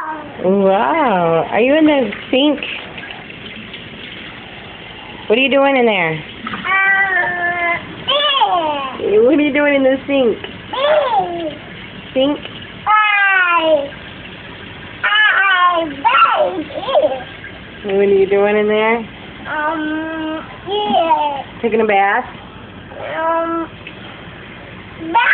Wow. Are you in the sink? What are you doing in there? What are you doing in the sink? Sink? What are you doing in there? Yeah. Taking a bath? Bath.